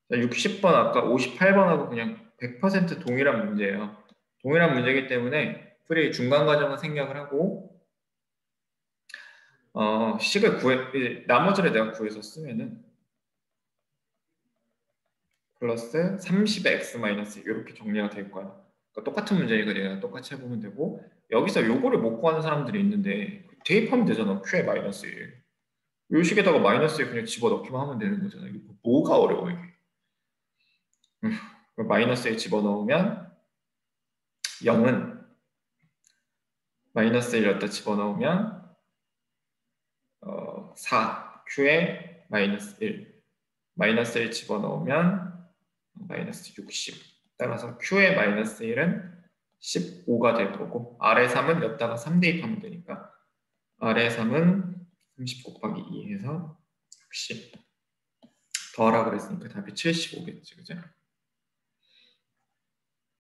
자, 60번 아까 58번하고 그냥 100% 동일한 문제예요. 동일한 문제이기 때문에 풀이 중간 과정은 생략을 하고 식을 구해 나머지를 내가 구해서 쓰면은 플러스 30x 마이너스 이렇게 정리가 될 거야. 그러니까 똑같은 문제니까 내가 똑같이 해보면 되고 여기서 요거를 못 구하는 사람들이 있는데 대입하면 되잖아. q에 마이너스 1. 요 식에다가 마이너스 1 그냥 집어넣기만 하면 되는 거잖아. 이게 뭐가 어려워 이게. 마이너스 1 집어넣으면 0은 마이너스 1 여기다 집어넣으면 4 q에 마이너스 1 마이너스 1 집어넣으면 마이너스 60 따라서 q의 마이너스 1은 15가 될 거고 아래 3은 여기다가 3 대입하면 되니까 아래 3은 30 곱하기 2 해서 60 더하라 그랬으니까 답이 75겠지 그죠?